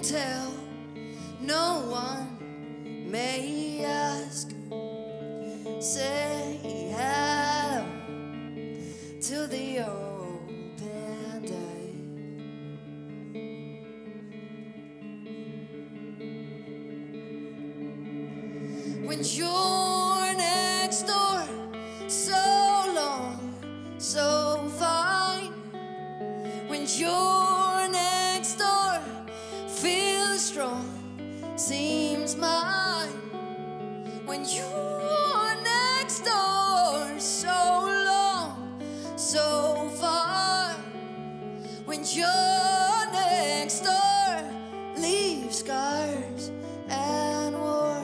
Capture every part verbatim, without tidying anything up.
tell, no one may ask. Say hello to the open day. When you're next door, so long, so fine. When you're next door, feels strong, seems mine. When you're next door, so long, so far. When you're next door, leave scars and war.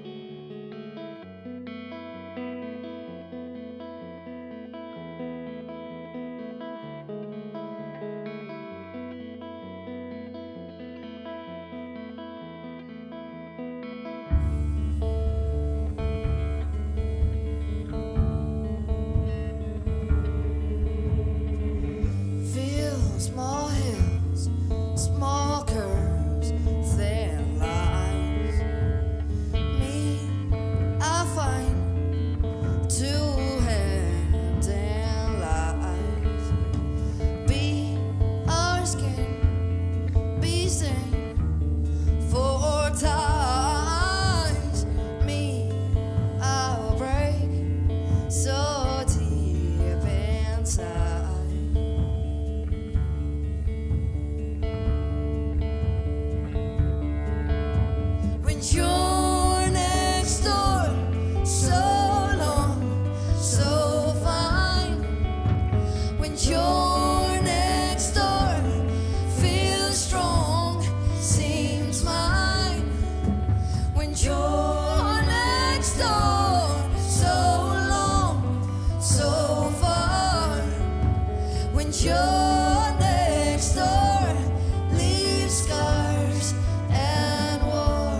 Small hills, small curves, thin lines. Me, I find two hands and lies. Be our skin, be seen four times. Me, I'll break so deep inside. You're next door, so long, so fine. When you're next door, feels strong, seems mine. When you're next door, so long, so far. When you're next door, leave scars and war.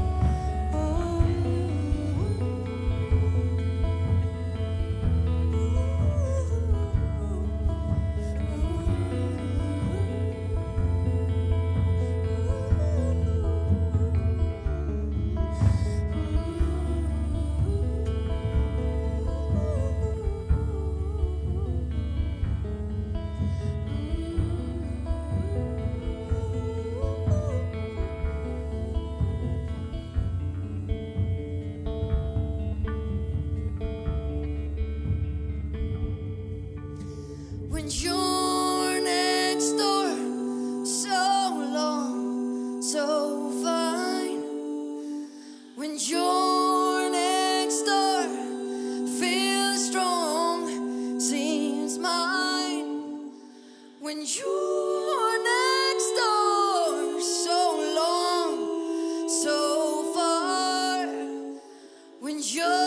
When you're next door, so long, so fine. When you're next door, feels strong, seems mine. When you're next door, so long, so far. When you're